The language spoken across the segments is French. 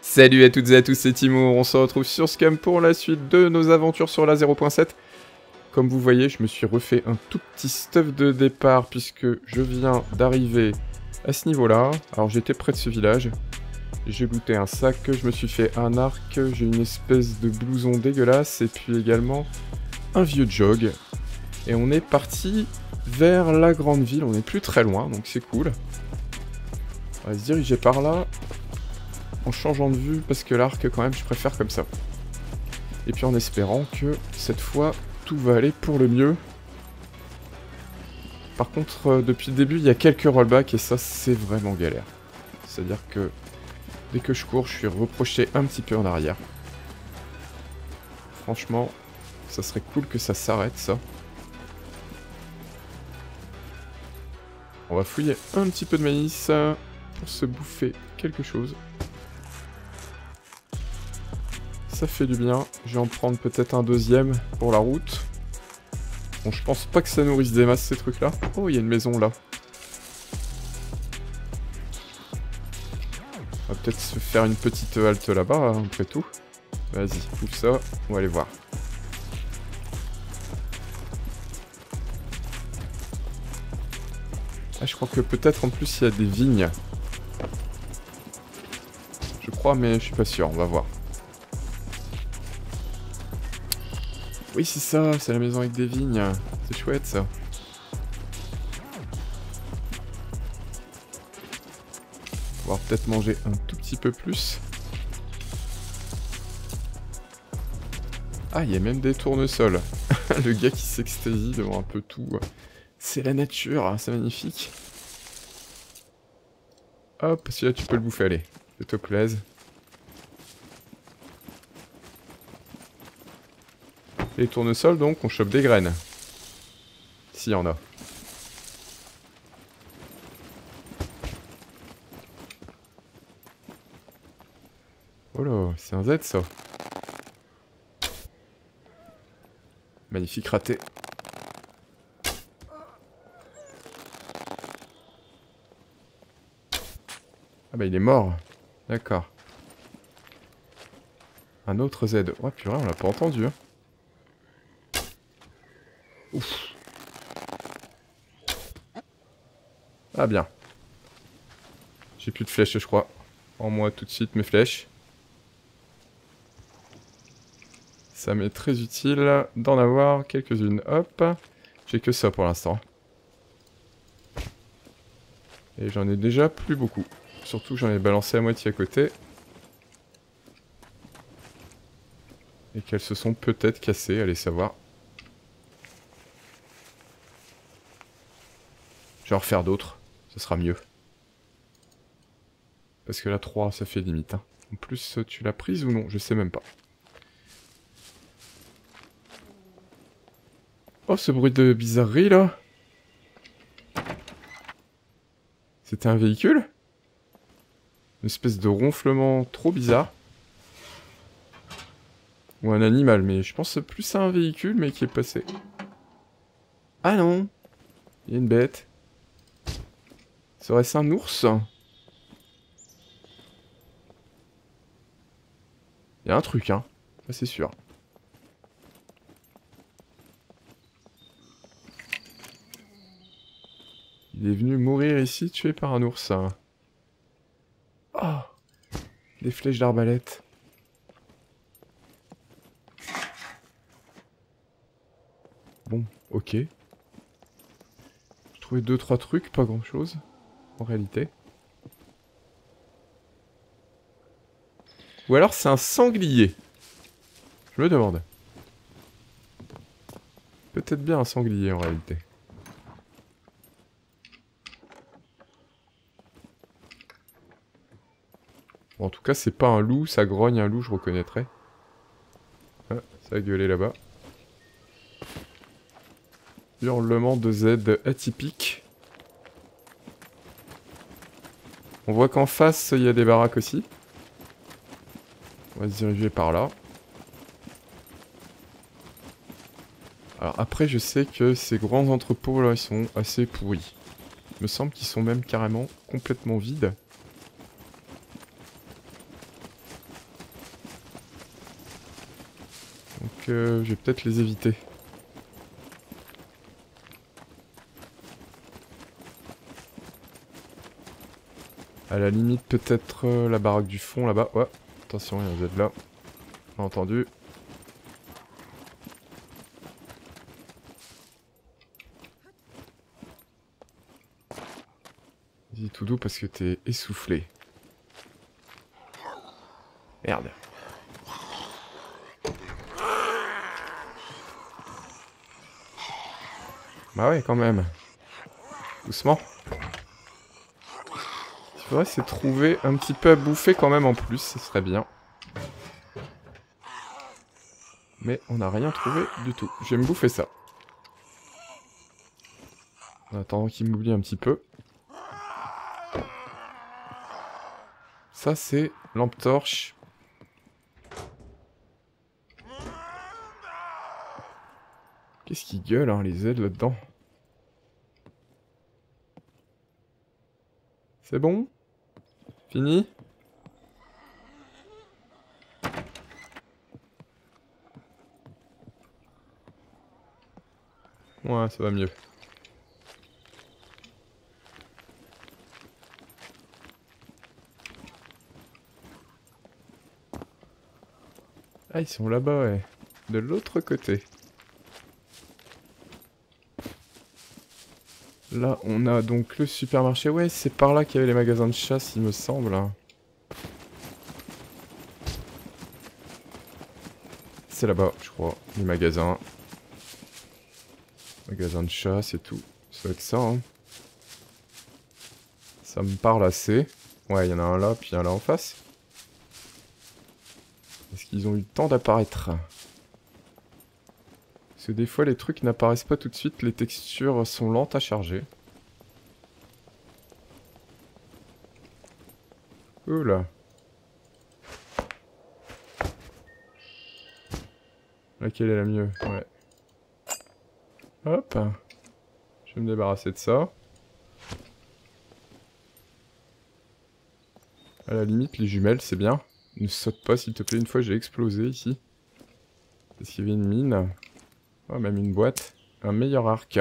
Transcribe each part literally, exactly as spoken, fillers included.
Salut à toutes et à tous, c'est Timour, on se retrouve sur Scum pour la suite de nos aventures sur la zéro point sept. Comme vous voyez, je me suis refait un tout petit stuff de départ puisque je viens d'arriver à ce niveau-là. Alors j'étais près de ce village, j'ai looté un sac, je me suis fait un arc, j'ai une espèce de blouson dégueulasse et puis également un vieux jog. Et on est parti vers la grande ville, on n'est plus très loin donc c'est cool. On va se diriger par là. En changeant de vue, parce que l'arc, quand même, je préfère comme ça. Et puis en espérant que, cette fois, tout va aller pour le mieux. Par contre, euh, depuis le début, il y a quelques rollbacks, et ça, c'est vraiment galère. C'est-à-dire que, dès que je cours, je suis reproché un petit peu en arrière. Franchement, ça serait cool que ça s'arrête, ça. On va fouiller un petit peu de maïs, pour se bouffer quelque chose. Ça fait du bien. Je vais en prendre peut-être un deuxième pour la route. Bon, je pense pas que ça nourrisse des masses ces trucs-là. Oh, il y a une maison là. On va peut-être se faire une petite halte là-bas, hein, après tout. Vas-y, ouvre ça. On va aller voir. Ah, je crois que peut-être en plus il y a des vignes. Je crois, mais je suis pas sûr. On va voir. Oui, c'est ça, c'est la maison avec des vignes. C'est chouette, ça. On va peut-être manger un tout petit peu plus. Ah, il y a même des tournesols. Le gars qui s'extasie devant un peu tout. C'est la nature, c'est magnifique. Hop, celui-là, tu peux le bouffer, allez. Fais-toi plaise. Les tournesols, donc, on chope des graines. S'il y en a. Oh là, c'est un Z, ça. Magnifique raté. Ah bah, il est mort. D'accord. Un autre Z. Oh purée, on l'a pas entendu, hein. Ouf. Ah bien. J'ai plus de flèches, je crois. En moi tout de suite mes flèches. Ça m'est très utile d'en avoir quelques-unes. Hop. J'ai que ça pour l'instant. Et j'en ai déjà plus beaucoup. Surtout que j'en ai balancé à moitié à côté. Et qu'elles se sont peut-être cassées, allez savoir. Je vais en refaire d'autres, ce sera mieux. Parce que là, trois, ça fait limite. Hein. En plus, tu l'as prise ou non? Je sais même pas. Oh, ce bruit de bizarrerie, là. C'était un véhicule? Une espèce de ronflement trop bizarre. Ou un animal, mais je pense plus à un véhicule, mais qui est passé. Ah non! Il y a une bête. Serait-ce un ours? Il y a un truc, hein. Ça, c'est sûr. Il est venu mourir ici, tué par un ours. Oh! Des flèches d'arbalète. Bon, ok. J'ai trouvé deux trois trucs, pas grand chose. En réalité. Ou alors c'est un sanglier. Je me demande. Peut-être bien un sanglier en réalité. Bon, en tout cas, c'est pas un loup, ça grogne un loup, je reconnaîtrais. Ah, ça a gueulé là-bas. Hurlement de Z atypique. On voit qu'en face, il y a des baraques aussi. On va se diriger par là. Alors après, je sais que ces grands entrepôts là, ils sont assez pourris. Il me semble qu'ils sont même carrément complètement vides. que je vais peut-être les éviter. À la limite, peut-être euh, la baraque du fond là-bas. Ouais, attention, il y a un Z là. On a entendu. Vas-y tout doux parce que t'es essoufflé. Merde. Bah ouais, quand même. Doucement. Il faudrait c'est trouver un petit peu à bouffer quand même en plus, ce serait bien. Mais on n'a rien trouvé du tout. Je vais me bouffer ça. En attendant qu'il m'oublie un petit peu. Ça c'est lampe torche. Qu'est-ce qui gueule hein, les aides là-dedans? C'est bon? Fini? Ouais, ça va mieux. Ah, ils sont là-bas, ouais. De l'autre côté. Là, on a donc le supermarché. Ouais, c'est par là qu'il y avait les magasins de chasse, il me semble. C'est là-bas, je crois. Les magasins. Magasins de chasse et tout. Ça va être ça, hein. Ça me parle assez. Ouais, il y en a un là, puis un là en face. Est-ce qu'ils ont eu le temps d'apparaître? Parce que des fois, les trucs n'apparaissent pas tout de suite. Les textures sont lentes à charger. Oula. Laquelle est la mieux? Ouais. Hop. Je vais me débarrasser de ça. À la limite, les jumelles, c'est bien. Ne saute pas, s'il te plaît. Une fois, j'ai explosé ici. Parce qu'il y avait une mine. Oh, même une boîte. Un meilleur arc.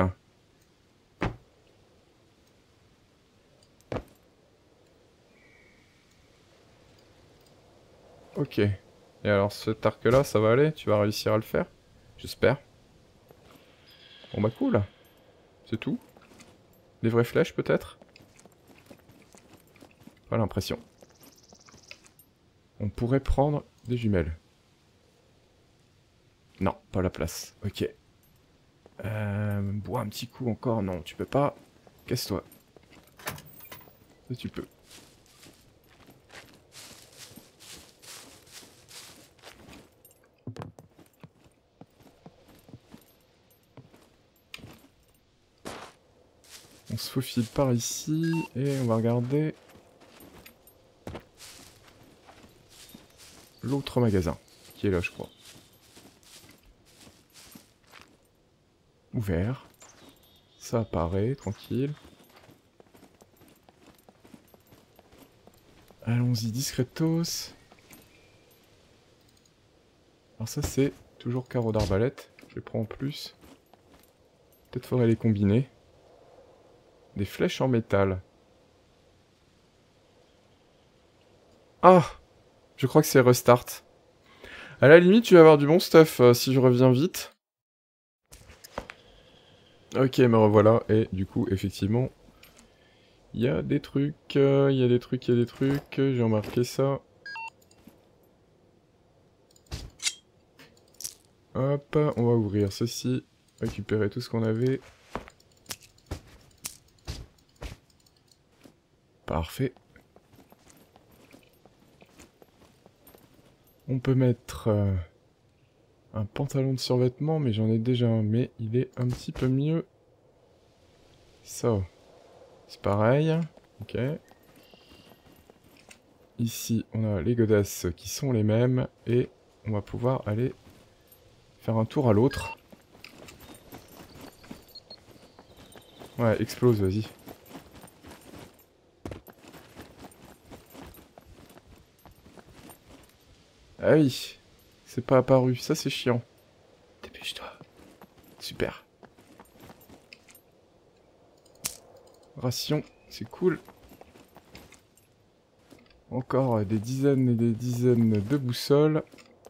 Ok. Et alors, cet arc-là, ça va aller? Tu vas réussir à le faire? J'espère. Bon bah cool. C'est tout. Des vraies flèches, peut-être? Pas l'impression. On pourrait prendre des jumelles. Non, pas la place. Ok. Euh, bois un petit coup encore. Non, tu peux pas. Casse-toi. Ça, tu peux. On se faufile par ici et on va regarder l'autre magasin qui est là, je crois. Ouvert. Ça apparaît, tranquille. Allons-y discretos. Alors ça c'est toujours carreau d'arbalète. Je les prends en plus. Peut-être faudrait les combiner. Des flèches en métal. Ah! Je crois que c'est restart. À la limite, tu vas avoir du bon stuff euh, si je reviens vite. Ok, me revoilà. Et du coup, effectivement, il y a des trucs, il euh, y a des trucs, il y a des trucs. J'ai remarqué ça. Hop, on va ouvrir ceci. Récupérer tout ce qu'on avait. Parfait. On peut mettre euh, un pantalon de survêtement, mais j'en ai déjà un, mais il est un petit peu mieux. Ça, c'est pareil. Ok. Ici, on a les godasses qui sont les mêmes, et on va pouvoir aller faire un tour à l'autre. Ouais, explose, vas-y. Ah oui, c'est pas apparu, ça c'est chiant. super. Ration, c'est cool. Encore des dizaines et des dizaines de boussoles.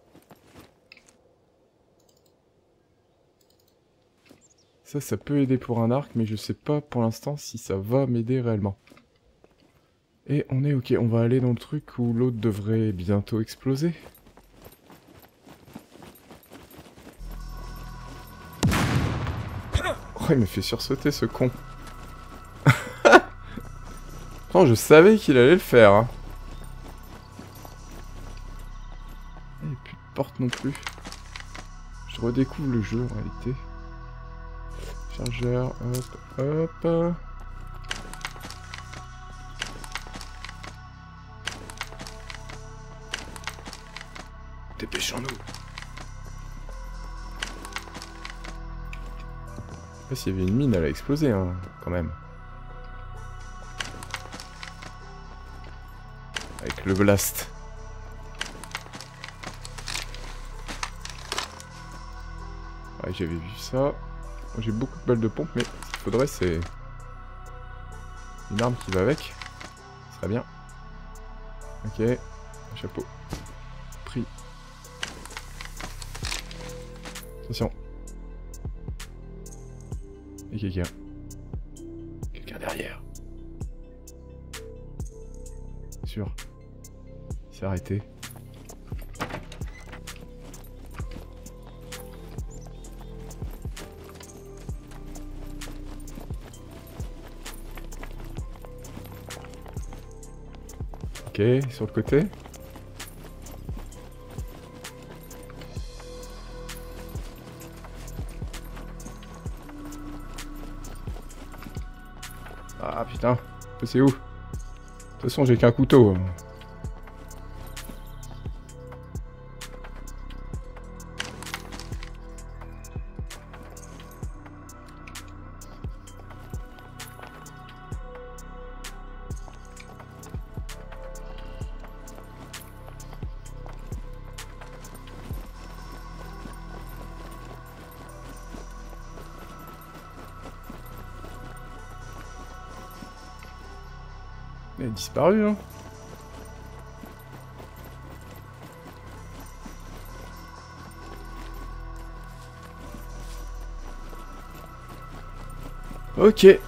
Ça, ça peut aider pour un arc, mais je sais pas pour l'instant si ça va m'aider réellement. Et on est ok, on va aller dans le truc où l'autre devrait bientôt exploser. Oh, il me fait sursauter ce con. Non, je savais qu'il allait le faire. Hein. Et plus de porte non plus. Je redécouvre le jeu en réalité. Chargeur, hop, hop. Dépêchons-nous. Là, s'il y avait une mine, elle a explosé, hein, quand même. Avec le blast. Ouais, j'avais vu ça. J'ai beaucoup de balles de pompe, mais ce qu'il faudrait, c'est une arme qui va avec. Ce serait bien. Ok. Un chapeau. Pris. Attention. Et quelqu'un. Quelqu'un derrière. Sûr. Il s'est arrêté. Ok, sur le côté. Ah putain, c'est où? De toute façon, j'ai qu'un couteau. Il a disparu, hein. Ok. Il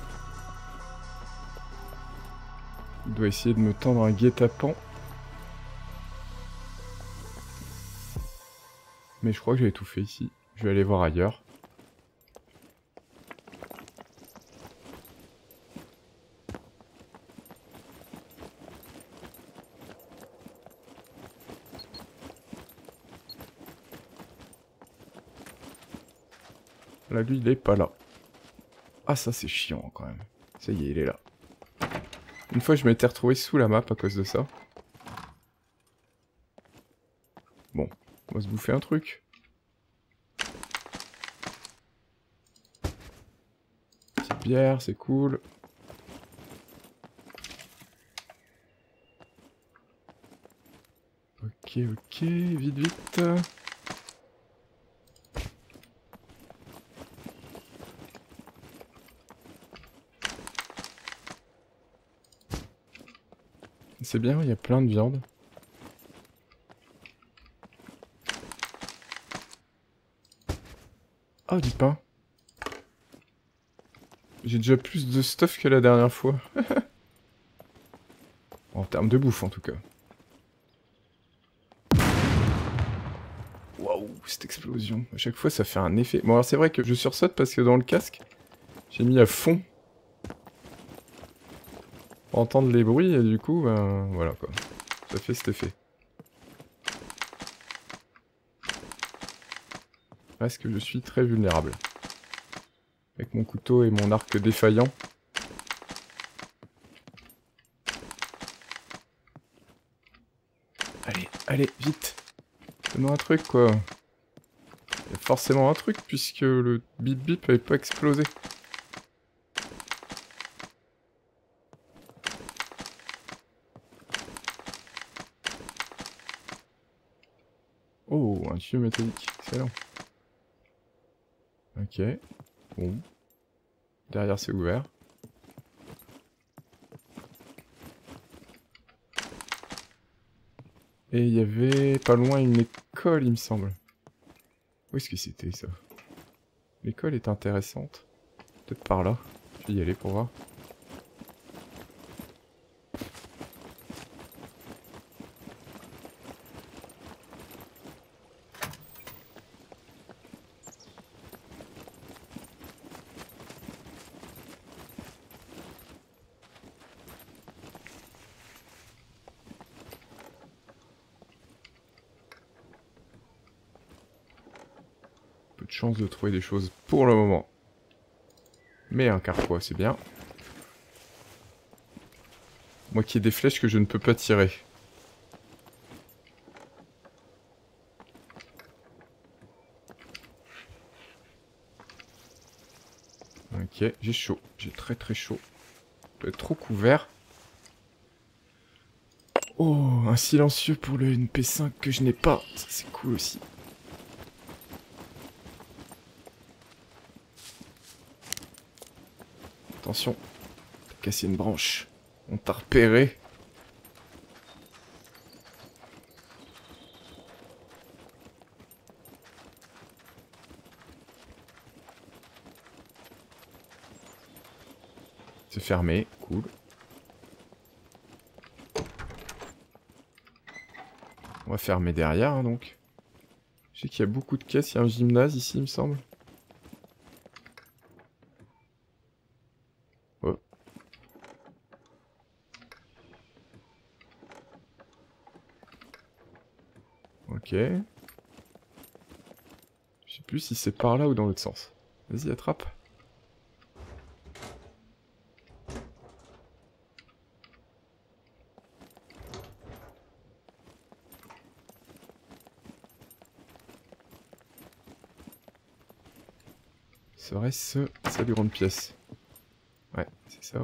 doit essayer de me tendre un guet-apens. Mais je crois que j'ai tout fait ici. Je vais aller voir ailleurs. Là, lui, il est pas là. Ah, ça, c'est chiant, quand même. Ça y est, il est là. Une fois, je m'étais retrouvé sous la map à cause de ça. Bon, on va se bouffer un truc. Petite bière, c'est cool. Ok, ok, vite, vite. C'est bien, il y a plein de viande. Ah, du pain. J'ai déjà plus de stuff que la dernière fois. En termes de bouffe, en tout cas. Waouh, cette explosion. À chaque fois, ça fait un effet. Bon, alors c'est vrai que je sursaute parce que dans le casque, j'ai mis à fond. Pour entendre les bruits, et du coup, ben, voilà quoi. Ça fait cet effet. Est-ce que je suis très vulnérable? Avec mon couteau et mon arc défaillant. Allez, allez, vite! Donne-moi un truc, quoi. Il y a forcément un truc, puisque le bip-bip n'avait pas explosé. Oh, un tuyau métallique. Excellent. Ok, Ok. Bon. Derrière c'est ouvert. Et il y avait pas loin une école, il me semble. Où est-ce que c'était ça? L'école est intéressante. Peut-être par là. Je vais y aller pour voir. Peu de chance de trouver des choses pour le moment. Mais un carquois, c'est bien. Moi qui ai des flèches que je ne peux pas tirer. Ok, j'ai chaud. J'ai très très chaud. Je dois être trop couvert. Oh, un silencieux pour le N P cinq que je n'ai pas. Ça c'est cool aussi. Attention. T'as cassé une branche. On t'a repéré. C'est fermé, cool. On va fermer derrière, hein, donc. Je sais qu'il y a beaucoup de caisses, il y a un gymnase ici, il me semble. Oh. Ok. Je sais plus si c'est par là ou dans l'autre sens. Vas-y, attrape. Serait-ce sa plus grande pièce? Ouais, c'est ça.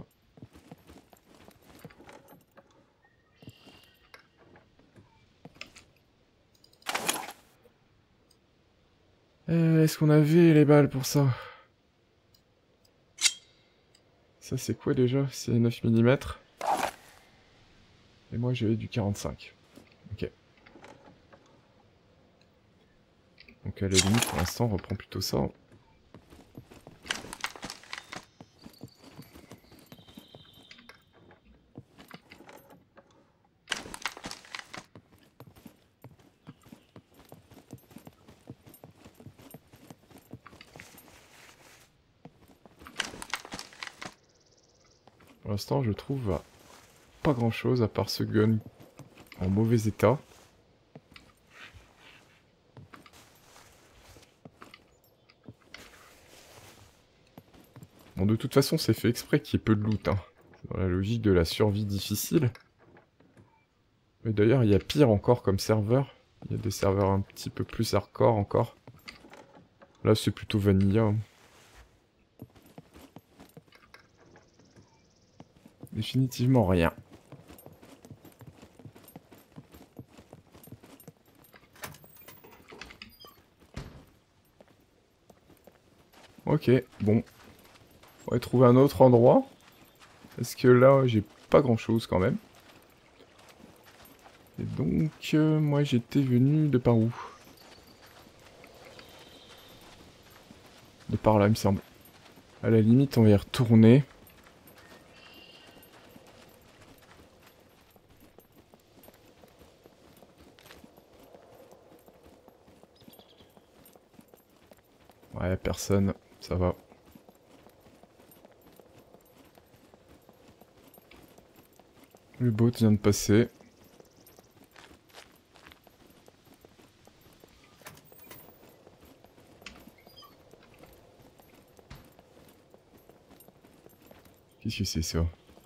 Euh, Est-ce qu'on avait les balles pour ça? Ça c'est quoi déjà? C'est neuf millimètres. Et moi j'avais du quarante-cinq. Ok. Donc à la limite pour l'instant on reprend plutôt ça. Pour l'instant je trouve pas grand chose à part ce gun en mauvais état. Bon, de toute façon, c'est fait exprès qu'il y ait peu de loot, hein. C'est dans la logique de la survie difficile. Mais d'ailleurs, il y a pire encore comme serveur. Il y a des serveurs un petit peu plus hardcore encore. Là, c'est plutôt vanilla, hein. Définitivement rien. Ok, bon. On va trouver un autre endroit. Parce que là, j'ai pas grand chose quand même. Et donc, euh, moi j'étais venu de par où? De par là, il me semble. À la limite, on va y retourner. Ouais, personne, ça va. Le boat vient de passer. Qu'est-ce que c'est ça?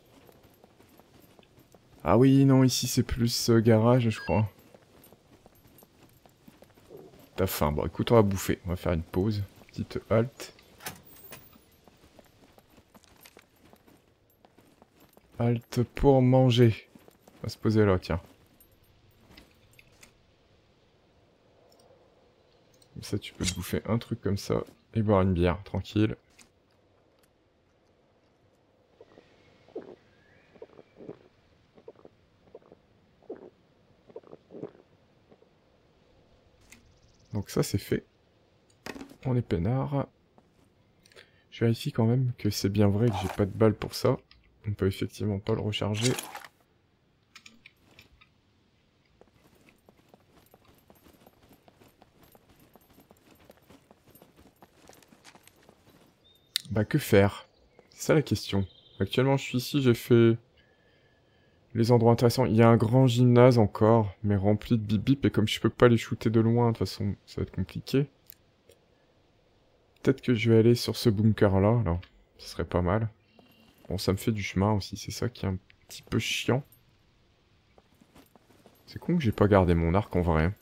Ah oui, non, ici c'est plus euh, garage, je crois. T'as faim. Bon, écoute, on va bouffer. On va faire une pause. Petite halte. Halte pour manger. On va se poser là, tiens. Comme ça, tu peux te bouffer un truc comme ça. Et boire une bière, tranquille. Donc ça c'est fait. On est peinard. Je vérifie quand même que c'est bien vrai que j'ai pas de balles pour ça. On peut effectivement pas le recharger. Bah que faire? C'est ça la question. Actuellement je suis ici, j'ai fait les endroits intéressants. Il y a un grand gymnase encore, mais rempli de bip bip, et comme je peux pas les shooter de loin, de toute façon ça va être compliqué. Peut-être que je vais aller sur ce bunker là, là. Ce serait pas mal. Bon, ça me fait du chemin aussi, c'est ça qui est un petit peu chiant. C'est con que j'ai pas gardé mon arc en vrai.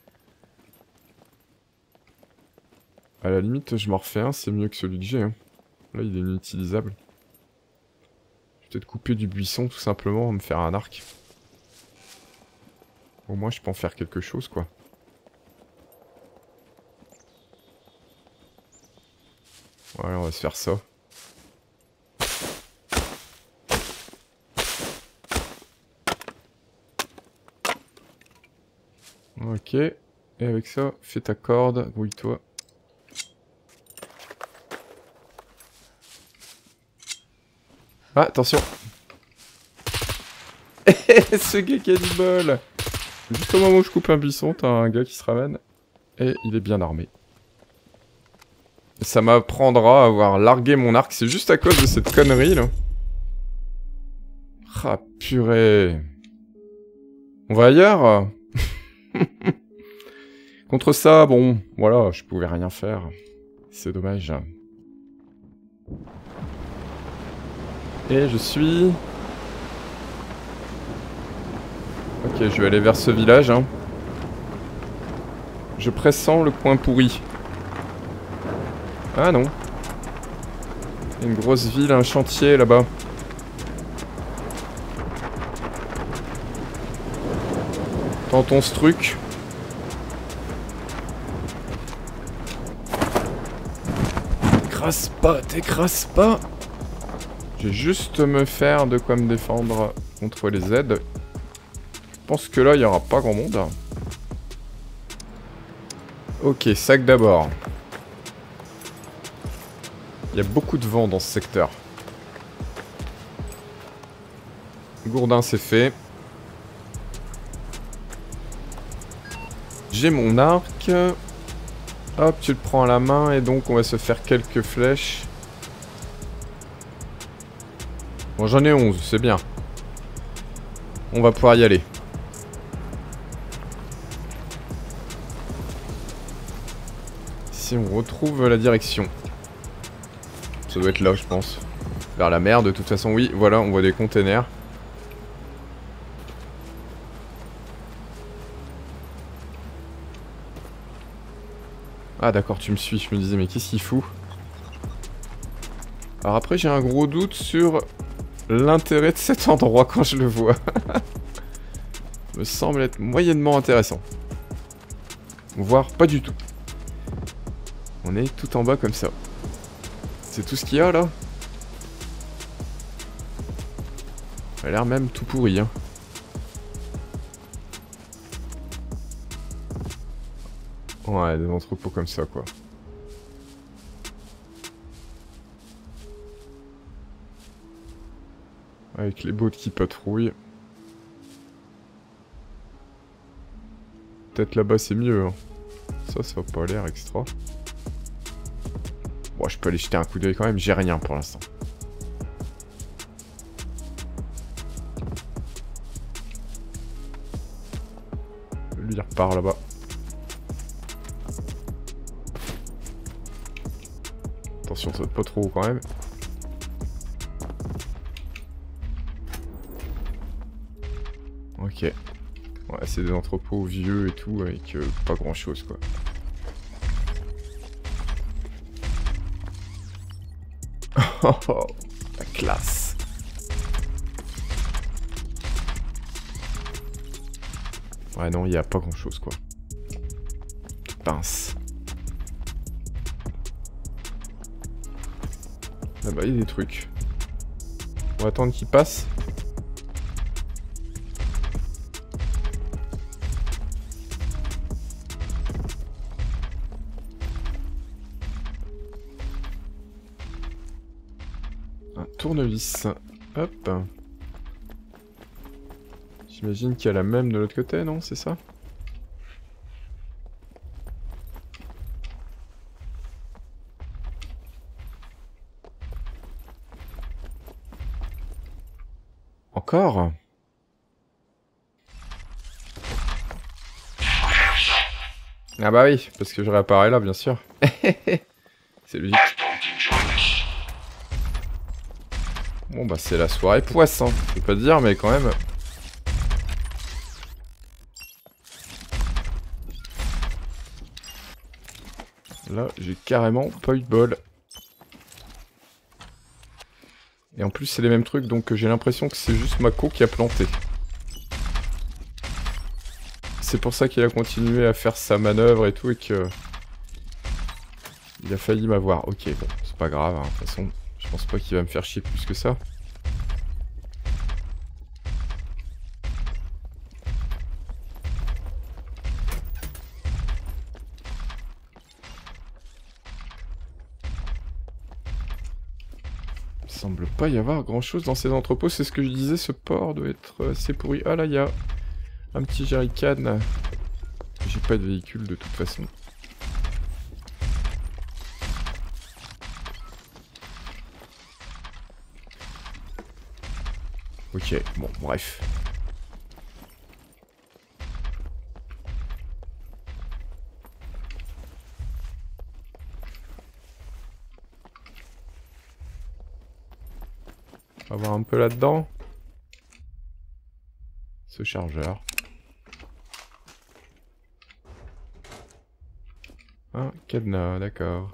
À la limite, je m'en refais un, c'est mieux que celui que j'ai. Hein. Là, il est inutilisable. Je vais peut-être couper du buisson, tout simplement, me faire un arc. Au moins, je peux en faire quelque chose, quoi. Voilà, on va se faire ça. Ok. Et avec ça, fais ta corde, grouille-toi. Ah, attention. Ce gars qui a du bol. Juste au moment où je coupe un buisson, t'as un gars qui se ramène. Et il est bien armé. Ça m'apprendra à avoir largué mon arc. C'est juste à cause de cette connerie, là. Ah, purée. On va ailleurs. Contre ça, bon, voilà, je pouvais rien faire. C'est dommage. Et je suis... Ok, je vais aller vers ce village. Hein. Je pressens le coin pourri. Ah non. Il y a une grosse ville, un chantier là-bas. Tentons ce truc. T'écrase pas, t'écrase pas. Je vais juste me faire de quoi me défendre contre les aides. Je pense que là, il n'y aura pas grand monde. Ok, sac d'abord. Il y a beaucoup de vent dans ce secteur. Gourdin, c'est fait. J'ai mon arc. Hop, tu le prends à la main et donc on va se faire quelques flèches. Bon, j'en ai onze, c'est bien. On va pouvoir y aller. Si on retrouve la direction. Ça doit être là, je pense. Vers la mer, de toute façon, oui. Voilà, on voit des containers. Ah d'accord, tu me suis. Je me disais, mais qu'est-ce qu'il fout? Alors après, j'ai un gros doute sur l'intérêt de cet endroit quand je le vois. Me semble être moyennement intéressant. Voire pas du tout. On est tout en bas comme ça. C'est tout ce qu'il y a là? Ça a l'air même tout pourri, hein. Ouais, des entrepôts comme ça, quoi. Avec les boats qui patrouillent. Peut-être là-bas c'est mieux, hein. Ça, ça va pas l'air extra. Bon, je peux aller jeter un coup d'œil quand même, j'ai rien pour l'instant. Lui, il repart là-bas. Attention, ça va pas trop haut quand même. Ok. Ouais, c'est des entrepôts vieux et tout, avec euh, pas grand chose quoi. Oh, oh, la classe. Ouais, non, il y a pas grand chose quoi. Pince. Ah bah il y a des trucs. On va attendre qu'il passe. Un tournevis. Hop. J'imagine qu'il y a la même de l'autre côté, non? C'est ça? Encore? Ah bah oui, parce que je réapparais là, bien sûr. C'est logique. Bon bah c'est la soirée poisson, hein. Je peux pas te dire, mais quand même... Là, j'ai carrément pas eu de bol. Et en plus, c'est les mêmes trucs, donc j'ai l'impression que c'est juste Mako qui a planté. C'est pour ça qu'il a continué à faire sa manœuvre et tout, et que... Il a failli m'avoir. Ok, bon, c'est pas grave, hein. De toute façon, je pense pas qu'il va me faire chier plus que ça. Il semble pas y avoir grand chose dans ces entrepôts, c'est ce que je disais, ce port doit être assez pourri. Ah là, il y a un petit jerrycan. J'ai pas de véhicule de toute façon. Ok, bon, bref. On va voir un peu là-dedans. Ce chargeur. Un cadenas, d'accord.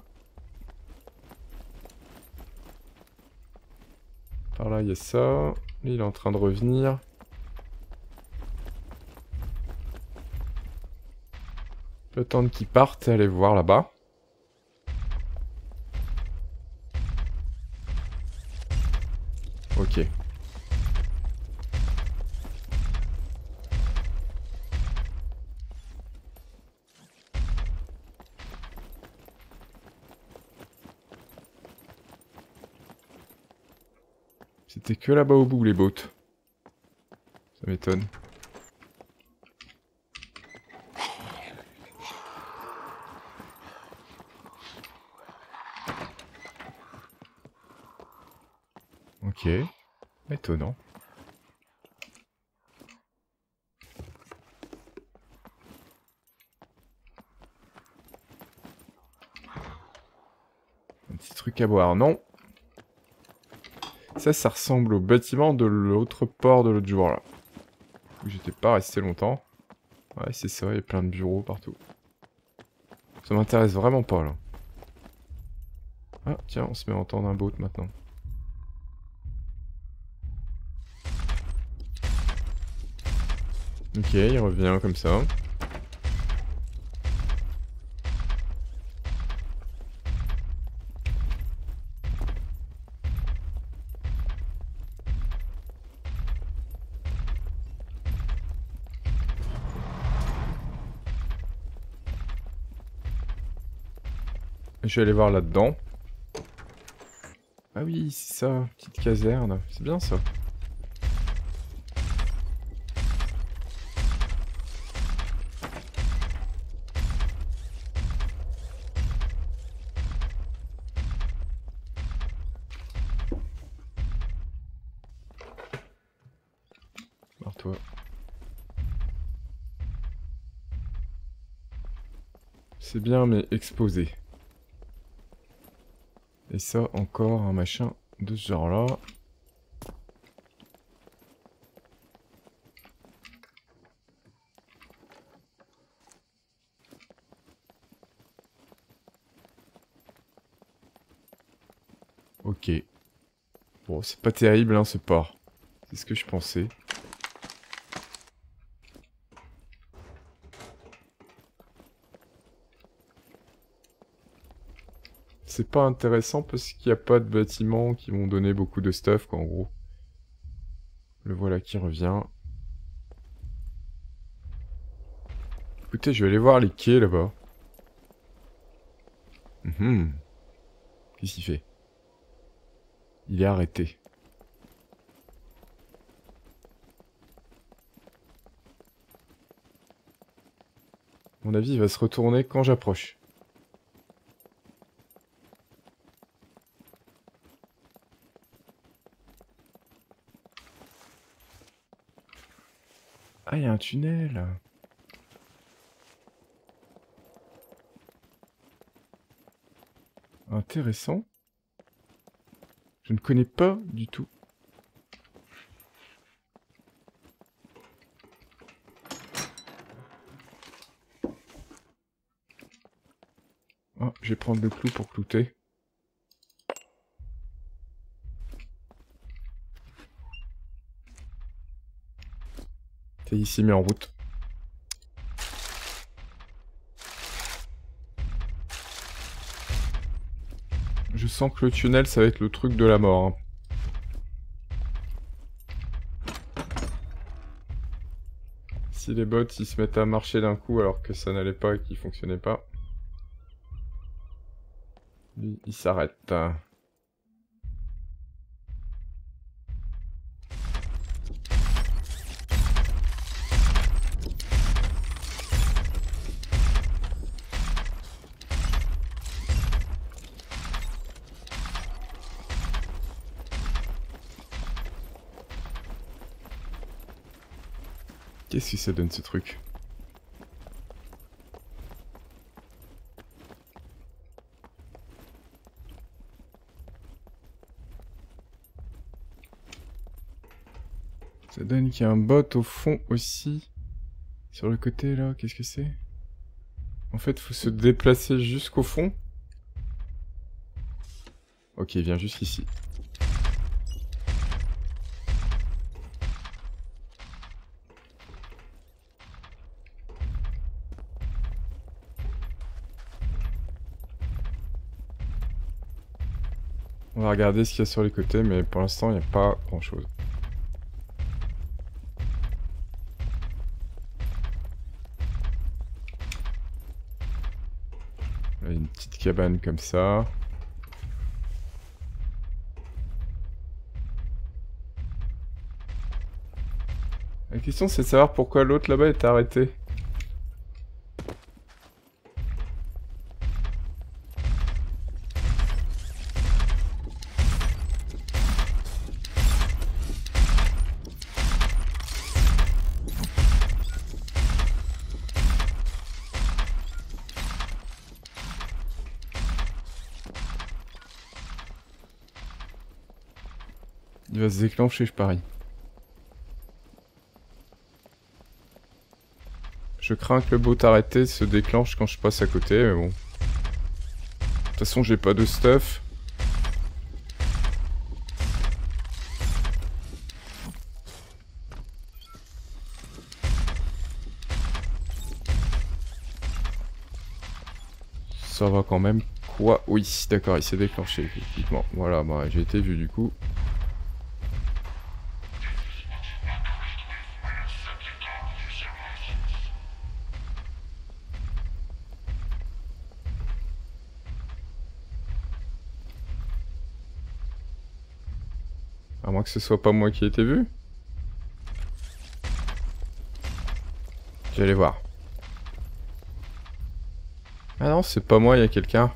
Par là, il y a ça. Il est en train de revenir. Le temps qu'il parte et aller voir là-bas. Ok. C'était que là-bas au bout, les boats. Ça m'étonne. Ok. Étonnant. Un petit truc à boire, non. Ça, ça ressemble au bâtiment de l'autre port de l'autre jour, là. Où j'étais pas resté longtemps. Ouais, c'est ça, il y a plein de bureaux partout. Ça m'intéresse vraiment pas, là. Ah, tiens, on se met à entendre un boat maintenant. Ok, il revient comme ça. Je vais aller voir là-dedans. Ah oui, c'est ça, petite caserne. C'est bien ça. Barre-toi. C'est bien, mais exposé. Et ça, encore un machin de ce genre-là. Ok. Bon, c'est pas terrible, hein, ce port. C'est ce que je pensais. C'est pas intéressant parce qu'il n'y a pas de bâtiments qui vont donner beaucoup de stuff, quoi, en gros. Le voilà qui revient. Écoutez, je vais aller voir les quais, là-bas. Mmh. Qu'est-ce qu'il fait? Il est arrêté. À mon avis, il va se retourner quand j'approche. Ah, il y a un tunnel. Intéressant. Je ne connais pas du tout. Oh, je vais prendre le clou pour clouter. T'es ici, mais en route. Je sens que le tunnel, ça va être le truc de la mort. Hein. Si les bots, ils se mettent à marcher d'un coup alors que ça n'allait pas et qu'ils fonctionnaient pas. Lui, il s'arrête. Qu'est-ce que ça donne ce truc? Ça donne qu'il y a un bot au fond aussi. Sur le côté là, qu'est-ce que c'est? En fait, faut se déplacer jusqu'au fond. Ok, il vient jusqu'ici. On va regarder ce qu'il y a sur les côtés, mais pour l'instant, il n'y a pas grand-chose. Là, une petite cabane comme ça. La question, c'est de savoir pourquoi l'autre là-bas est arrêté. Il va se déclencher, je parie. Je crains que le bot arrêté se déclenche quand je passe à côté, mais bon. De toute façon, j'ai pas de stuff. Ça va quand même. Quoi? Oui, d'accord, il s'est déclenché, effectivement. Voilà, bah, j'ai été vu du coup. À moins que ce soit pas moi qui ai été vu. Je vais aller voir. Ah non, c'est pas moi, il y a quelqu'un.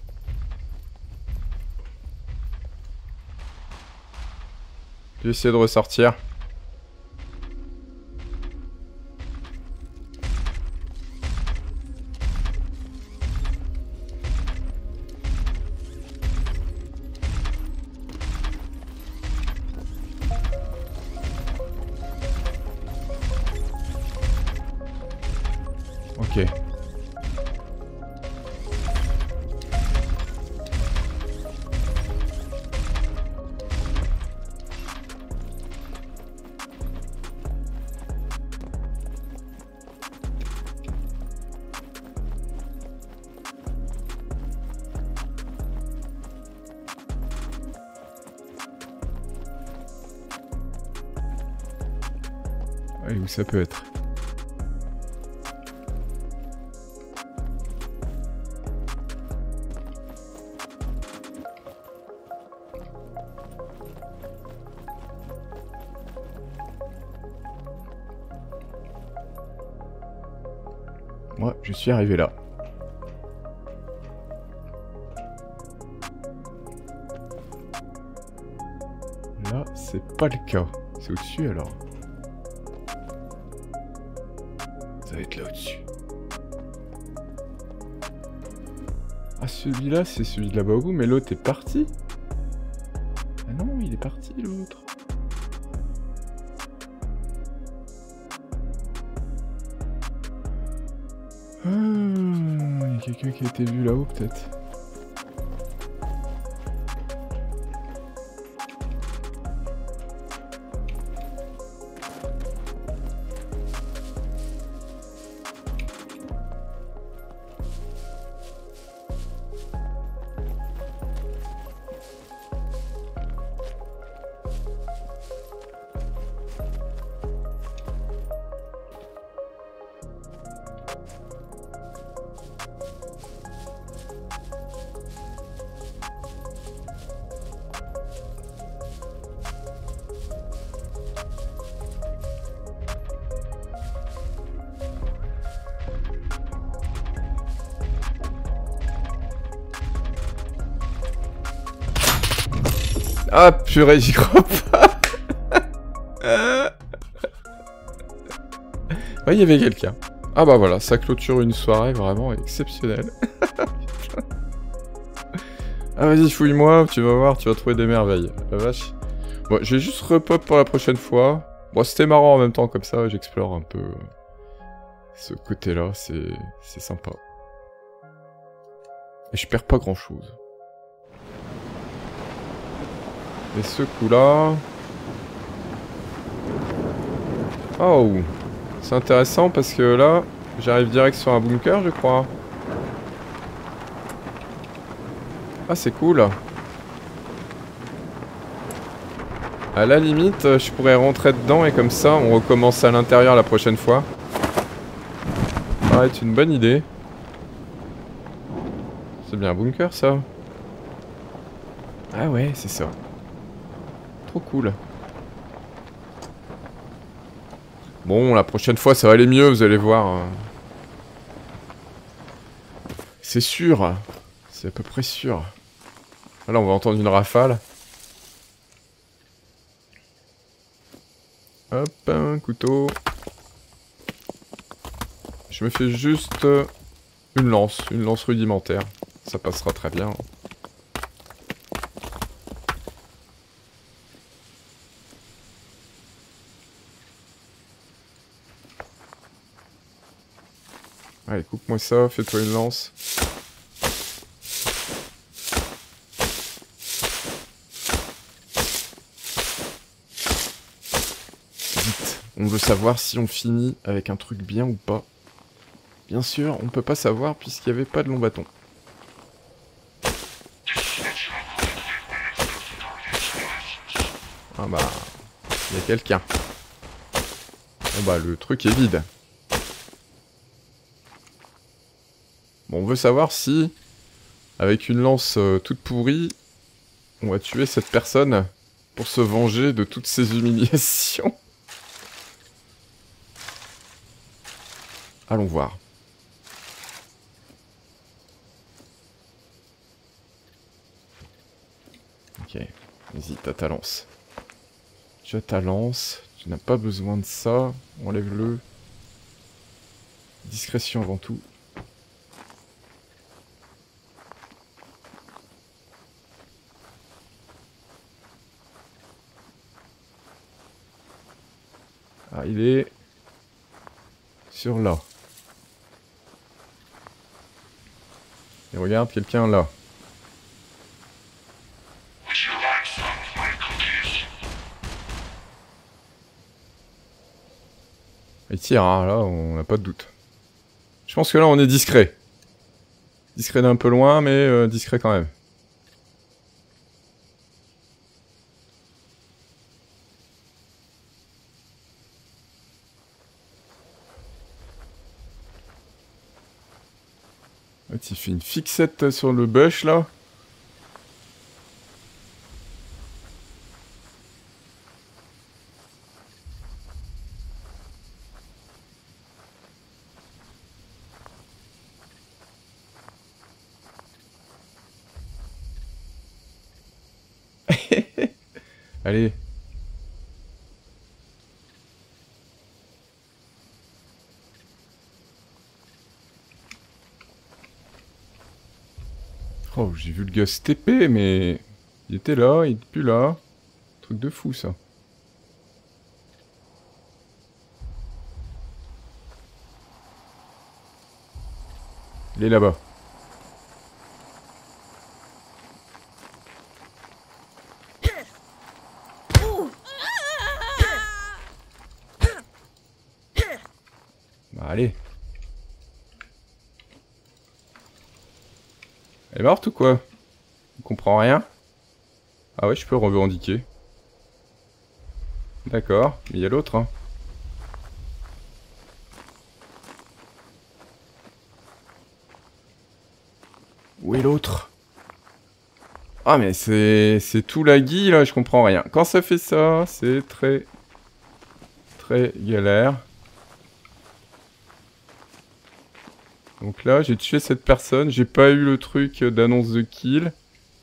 Je vais essayer de ressortir. Ok. Allez, où ça peut être? Moi, je suis arrivé là. Là, c'est pas le cas. C'est au-dessus alors. Ça va être là au-dessus. Ah, celui-là, c'est celui de là-bas au bout, mais l'autre est parti. Ah non, il est parti l'autre. Ah, il y a quelqu'un qui a été vu là-haut peut-être. Ah purée, j'y crois pas. Ouais, il y avait quelqu'un. Ah bah voilà, ça clôture une soirée vraiment exceptionnelle. Ah vas-y, fouille-moi, tu vas voir, tu vas trouver des merveilles. La vache. Bon, je vais juste repop pour la prochaine fois. Bon, c'était marrant en même temps, comme ça, j'explore un peu ce côté-là, c'est c'est sympa. Et je perds pas grand-chose. Et ce coup-là... Oh, c'est intéressant parce que là, j'arrive direct sur un bunker, je crois. Ah, c'est cool. À la limite, je pourrais rentrer dedans et comme ça, on recommence à l'intérieur la prochaine fois. Ça va être une bonne idée. C'est bien un bunker, ça. Ah ouais, c'est ça. Trop cool. Bon, la prochaine fois, ça va aller mieux, vous allez voir. C'est sûr. C'est à peu près sûr. Là, on va entendre une rafale. Hop, un couteau. Je me fais juste une lance, une lance rudimentaire. Ça passera très bien. Allez, coupe-moi ça, fais-toi une lance. Vite, on veut savoir si on finit avec un truc bien ou pas. Bien sûr, on peut pas savoir puisqu'il n'y avait pas de long bâton. Ah bah, il y a quelqu'un. Bon bah, le truc est vide. Bon, on veut savoir si, avec une lance euh, toute pourrie, on va tuer cette personne pour se venger de toutes ces humiliations. Allons voir. Ok, vas-y, t'as ta lance. Tu as ta lance, tu n'as pas besoin de ça, enlève-le. Discrétion avant tout. Ah, il est sur là. Et regarde, quelqu'un là. Il tire, hein, là, on n'a pas de doute. Je pense que là, on est discret. Discret d'un peu loin, mais euh, discret quand même. Ah, tu fais une fixette sur le bush, là. Allez. Oh, j'ai vu le gars se T P, mais... Il était là, il est plus là. Truc de fou, ça. Il est là-bas. Bah, allez. Elle est morte ou quoi? Je comprends rien. Ah ouais, je peux revendiquer. D'accord, mais il y a l'autre, hein. Où est l'autre? Ah mais c'est... c'est tout laggy là, je comprends rien. Quand ça fait ça, c'est très... très galère. Donc là, j'ai tué cette personne, j'ai pas eu le truc d'annonce de kill.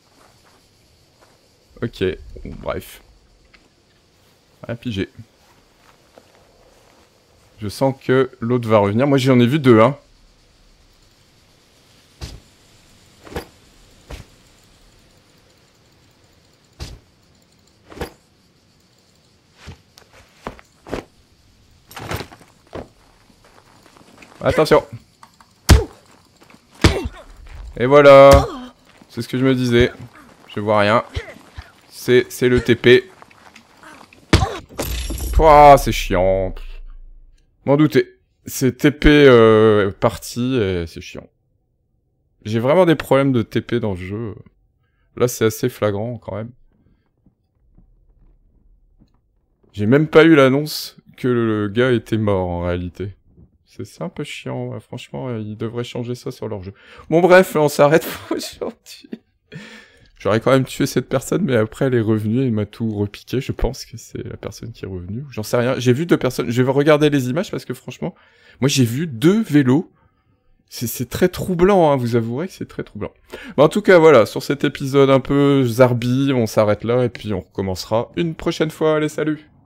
Ok, bon, bref. Rien pigé. Je sens que l'autre va revenir. Moi j'en ai vu deux, hein. Attention. Et voilà. C'est ce que je me disais. Je vois rien. C'est c'est le T P. Pouah, c'est chiant. M'en douter. C'est T P euh, parti et c'est chiant. J'ai vraiment des problèmes de T P dans le jeu. Là, c'est assez flagrant quand même. J'ai même pas eu l'annonce que le gars était mort en réalité. C'est un peu chiant, ouais. Franchement, ils devraient changer ça sur leur jeu. Bon bref, on s'arrête pour aujourd'hui. J'aurais quand même tué cette personne, mais après elle est revenue et il m'a tout repiqué. Je pense que c'est la personne qui est revenue. J'en sais rien. J'ai vu deux personnes. Je vais regarder les images parce que franchement, moi j'ai vu deux vélos. C'est très troublant, hein. Vous avouerez que c'est très troublant. Mais en tout cas, voilà. Sur cet épisode un peu zarbi, on s'arrête là et puis on recommencera une prochaine fois. Allez, salut!